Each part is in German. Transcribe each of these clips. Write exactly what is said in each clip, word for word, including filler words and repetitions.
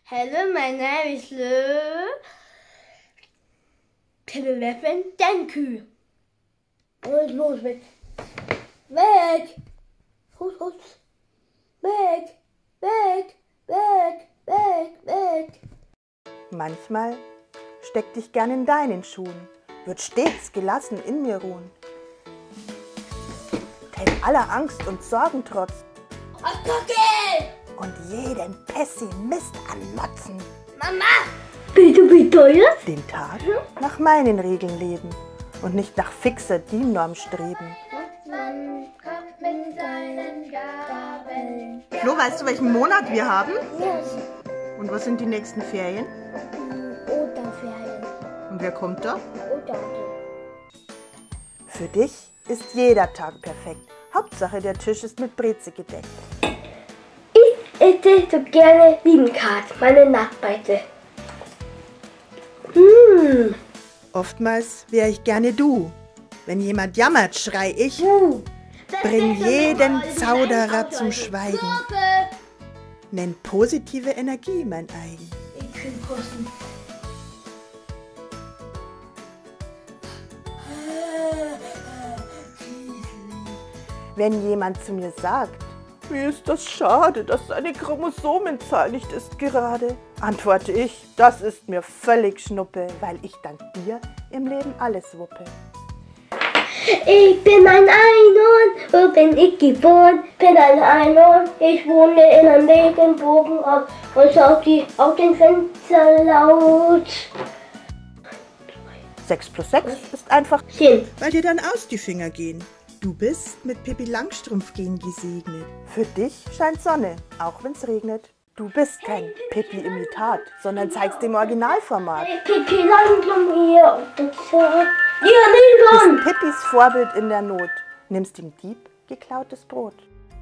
Hello, my name is Lou. Teleffen, danke. Und los, weg. Weg. Fuß, Fuß. Weg. Weg. Weg. Weg. Weg. Manchmal steck dich gern in deinen Schuhen, wird stets gelassen in mir ruhen. Kenn aller Angst und Sorgen trotz und jeden Pessimist anmotzen. Mama! Bitte, bitte, jetzt? Den Tag nach meinen Regeln leben und nicht nach fixer DIN-Norm streben. Flo, weißt du, welchen Monat wir haben? Yes. Und was sind die nächsten Ferien? Osterferien. Und wer kommt da? Oster. Für dich ist jeder Tag perfekt. Hauptsache, der Tisch ist mit Breze gedeckt. Ich esse so gerne Liebenkart, meine Nachtbeite. Mmh. Oftmals wäre ich gerne du. Wenn jemand jammert, schrei ich, Uh. bring jeden Zauderer zum Schweigen. Nenn positive Energie mein eigen. Ich will kosten. Wenn jemand zu mir sagt, mir ist das schade, dass deine Chromosomenzahl nicht ist gerade, antworte ich, das ist mir völlig Schnuppe, weil ich dank dir im Leben alles wuppe. Ich bin ein Einhorn, wo bin ich geboren? Bin ein Einhorn, ich wohne in einem Regenbogenhaus und schaut die auf den Fenster laut. sechs plus sechs ist einfach, Zehn. weil dir dann aus die Finger gehen. Du bist mit Pippi Langstrumpf-Gen gesegnet. Für dich scheint Sonne, auch wenn's regnet. Du bist kein Pippi-Imitat, sondern zeigst dem Originalformat. Pippi langsam hier auf der Zeit. Ja, Bist Nilsson! Pippis Vorbild in der Not, nimmst dem Dieb geklautes Brot.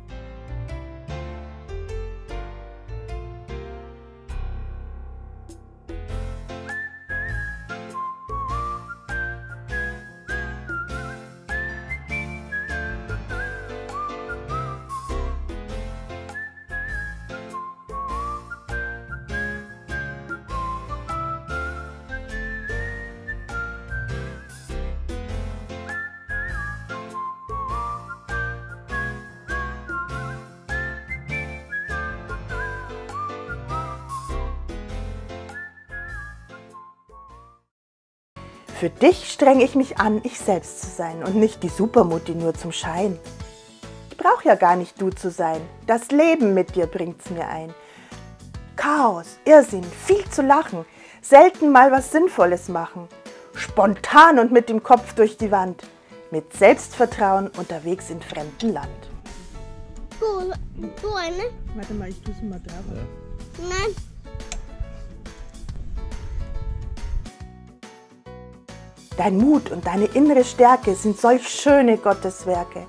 Für dich streng ich mich an, ich selbst zu sein und nicht die Supermutti nur zum Schein. Ich brauch ja gar nicht du zu sein, das Leben mit dir bringt's mir ein. Chaos, Irrsinn, viel zu lachen, selten mal was Sinnvolles machen. Spontan und mit dem Kopf durch die Wand, mit Selbstvertrauen unterwegs in fremdem Land. Du, du eine? Warte mal, ich tu's mal drauf. Nein. Dein Mut und deine innere Stärke sind solch schöne Gotteswerke.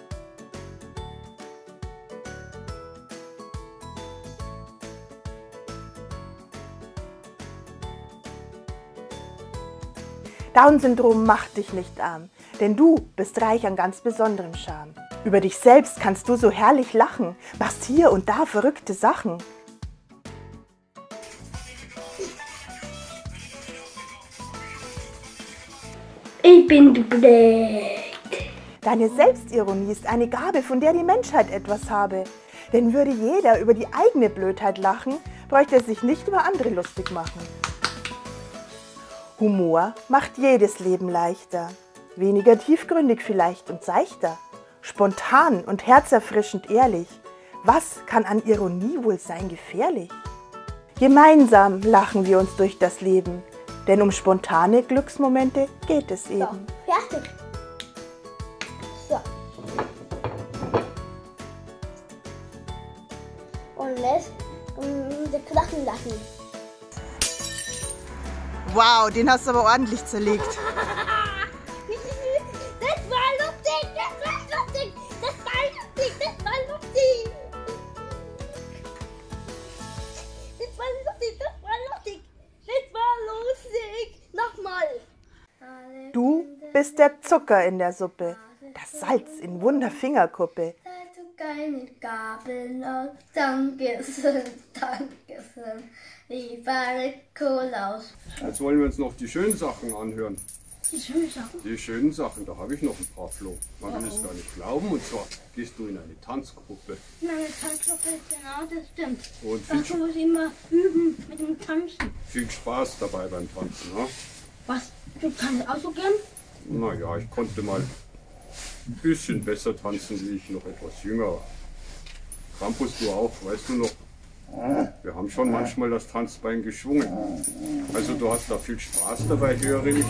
Down-Syndrom macht dich nicht arm, denn du bist reich an ganz besonderem Charme. Über dich selbst kannst du so herrlich lachen, machst hier und da verrückte Sachen. Ich bin geprägt. Deine Selbstironie ist eine Gabe, von der die Menschheit etwas habe. Denn würde jeder über die eigene Blödheit lachen, bräuchte er sich nicht über andere lustig machen. Humor macht jedes Leben leichter, weniger tiefgründig vielleicht und seichter, spontan und herzerfrischend ehrlich. Was kann an Ironie wohl sein gefährlich? Gemeinsam lachen wir uns durch das Leben, denn um spontane Glücksmomente geht es eben. So, fertig. So. Und lässt um, die Knochen lassen. Wow, den hast du aber ordentlich zerlegt. Das war lustig, das war lustig, das war lustig, das war lustig. Das war lustig, das war lustig, das war lustig. Nochmal. Du bist der Zucker in der Suppe, das Salz in Wunderfingerkuppe. keine Gabel aus. Dankeschön, Dankeschön. Viva Nikolaus. Jetzt wollen wir uns noch die schönen Sachen anhören. Die schönen Sachen? Die schönen Sachen, da habe ich noch ein paar, Flo. Man will es gar nicht glauben. Und zwar gehst du in eine Tanzgruppe. In eine Tanzgruppe, genau, das stimmt. Und viel, Das muss ich immer üben mit dem Tanzen. viel Spaß dabei beim Tanzen. Ne? Was? Du kannst auch so gern? Naja, ich konnte mal ein bisschen besser tanzen, wie ich noch etwas jünger war. Krampus, du auch, weißt du noch? Wir haben schon manchmal das Tanzbein geschwungen. Also du hast da viel Spaß dabei, höre ich.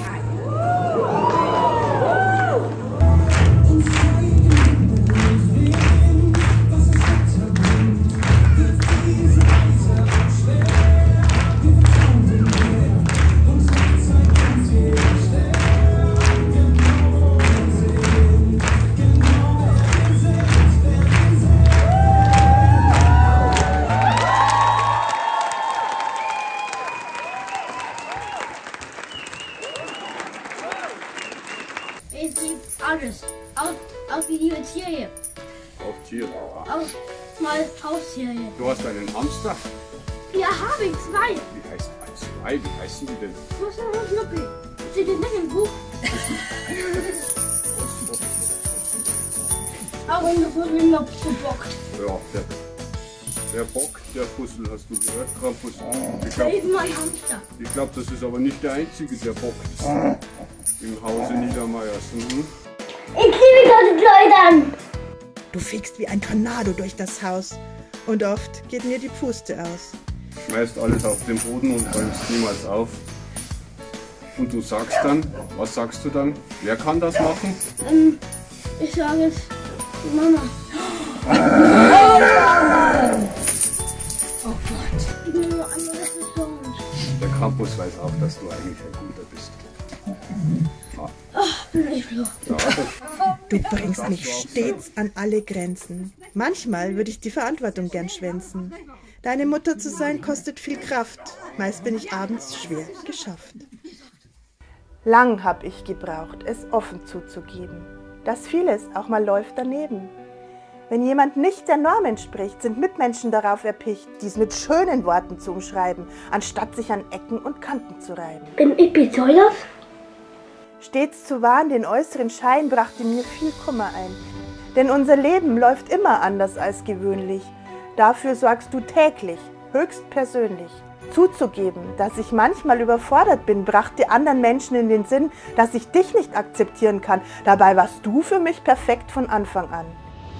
Es gibt alles. Auch, auch wie die Tiere. Auch Tiere. Auch mal Haustiere. Du hast einen Hamster? Ja, habe ich zwei. Wie heißt ein zwei? Wie heißen die denn? Was ist ein Schnuppel? Steht das nicht im Buch? Auch in der Fussel noch gebockt. Ja, der, der Bock, der Fussel, hast du gehört, Krampus? Ich Da ist glaube, mein Hamster. ich glaub, das ist aber nicht der Einzige, der bockt. Im Hause Niedermeyers. Mhm. Ich liebe gerade Kleidern. Du fegst wie ein Tornado durch das Haus und oft geht mir die Puste aus. Schmeißt alles auf den Boden und räumst niemals auf. Und du sagst dann, was sagst du dann? Wer kann das machen? Ähm, ich sage es, die Mama. Oh Gott. Ich nehme nur an, das ist so. Der Krampus weiß auch, dass du eigentlich ein guter bist. Ach, bin ich froh. Ja, das, Du bringst mich stets an alle Grenzen. Manchmal würde ich die Verantwortung gern schwänzen. Deine Mutter zu sein kostet viel Kraft. Meist bin ich abends schwer geschafft. Lang hab ich gebraucht, es offen zuzugeben, dass vieles auch mal läuft daneben. Wenn jemand nicht der Norm entspricht, sind Mitmenschen darauf erpicht, dies mit schönen Worten zu umschreiben, anstatt sich an Ecken und Kanten zu reiben. Bin ich besäuert? Stets zu wahren den äußeren Schein brachte mir viel Kummer ein. Denn unser Leben läuft immer anders als gewöhnlich. Dafür sorgst du täglich, höchstpersönlich. Zuzugeben, dass ich manchmal überfordert bin, brachte anderen Menschen in den Sinn, dass ich dich nicht akzeptieren kann. Dabei warst du für mich perfekt von Anfang an.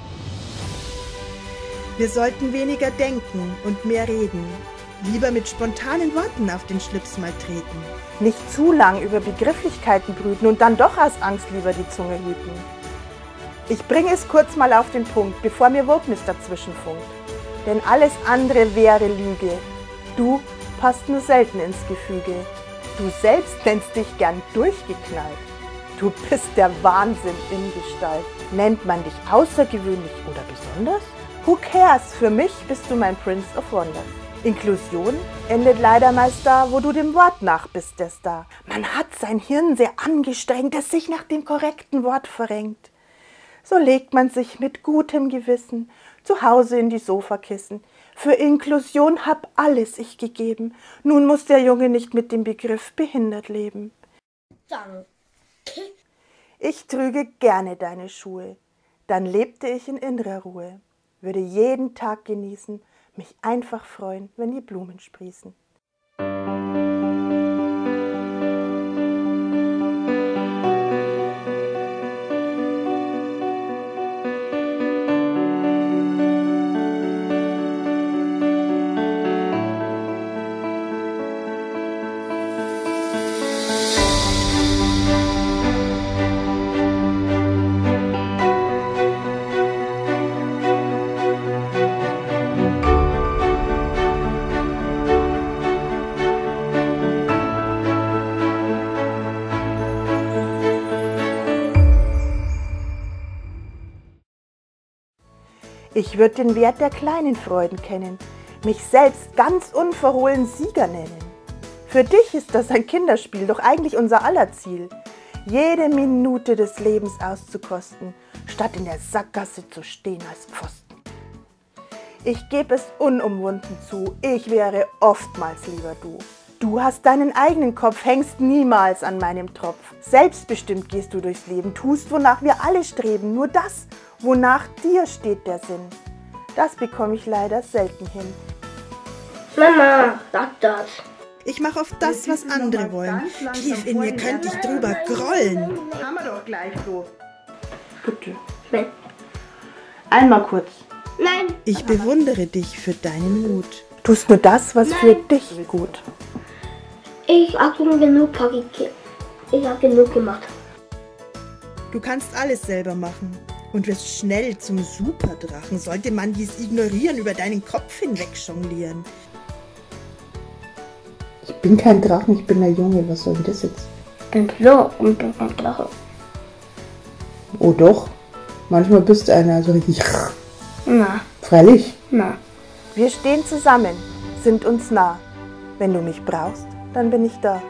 Wir sollten weniger denken und mehr reden. Lieber mit spontanen Worten auf den Schlips mal treten. Nicht zu lang über Begrifflichkeiten brüten und dann doch aus Angst lieber die Zunge hüten. Ich bringe es kurz mal auf den Punkt, bevor mir Wokeness dazwischen funkt. Denn alles andere wäre Lüge. Du passt nur selten ins Gefüge. Du selbst nennst dich gern durchgeknallt. Du bist der Wahnsinn in Gestalt. Nennt man dich außergewöhnlich oder besonders? Who cares? Für mich bist du mein Prince of Wonders. Inklusion endet leider meist da, wo du dem Wort nach bist, der Star. Man hat sein Hirn sehr angestrengt, es sich nach dem korrekten Wort verrenkt. So legt man sich mit gutem Gewissen zu Hause in die Sofakissen. Für Inklusion hab alles ich gegeben. Nun muss der Junge nicht mit dem Begriff behindert leben. Danke. Ich trüge gerne deine Schuhe. Dann lebte ich in innerer Ruhe. Würde jeden Tag genießen, mich einfach freuen, wenn die Blumen sprießen. Ich würde den Wert der kleinen Freuden kennen, mich selbst ganz unverhohlen Sieger nennen. Für dich ist das ein Kinderspiel, doch eigentlich unser aller Ziel, jede Minute des Lebens auszukosten, statt in der Sackgasse zu stehen als Pfosten. Ich gebe es unumwunden zu, ich wäre oftmals lieber du. Du hast deinen eigenen Kopf, hängst niemals an meinem Tropf. Selbstbestimmt gehst du durchs Leben, tust, wonach wir alle streben, nur das, wonach dir steht der Sinn. Das bekomme ich leider selten hin. Mama, sag das. Ich mache oft das, was andere wollen. Tief in mir könnte ich drüber grollen. Haben wir doch gleich so. Bitte. Nein. Einmal kurz. Nein. Ich bewundere dich für deinen Mut. Tust nur das, was für dich gut. Ich habe schon genug Pakete. Ich habe genug gemacht. Du kannst alles selber machen und wirst schnell zum Superdrachen. Sollte man dies ignorieren, über deinen Kopf hinweg jonglieren. Ich bin kein Drachen, ich bin der Junge. Was soll denn das jetzt? Und so, und bin ein Drache. Oh doch. Manchmal bist du einer so richtig. Na, Freilich. na. Wir stehen zusammen, sind uns nah. Wenn du mich brauchst, dann bin ich da.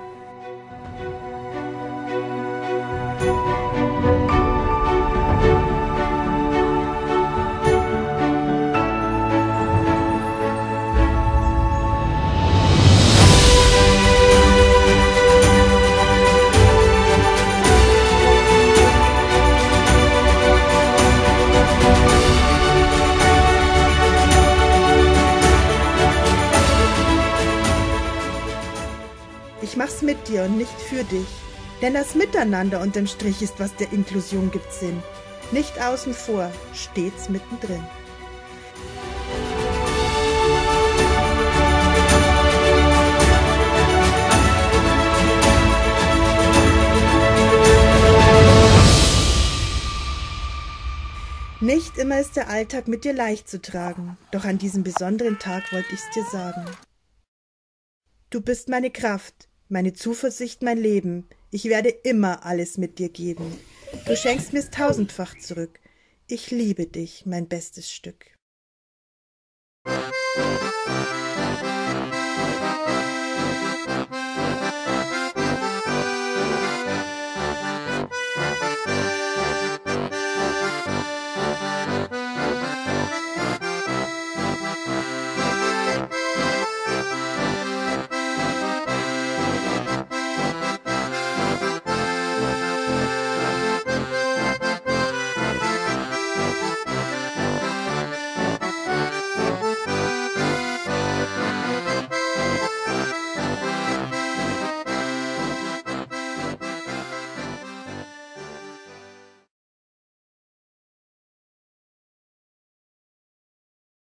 Ich mach's mit dir und nicht für dich. Denn das Miteinander unterm Strich ist, was der Inklusion gibt Sinn. Nicht außen vor, stets mittendrin. Nicht immer ist der Alltag mit dir leicht zu tragen, doch an diesem besonderen Tag wollte ich's dir sagen. Du bist meine Kraft, meine Zuversicht, mein Leben. Ich werde immer alles mit dir geben. Du schenkst mir's tausendfach zurück. Ich liebe dich, mein bestes Stück.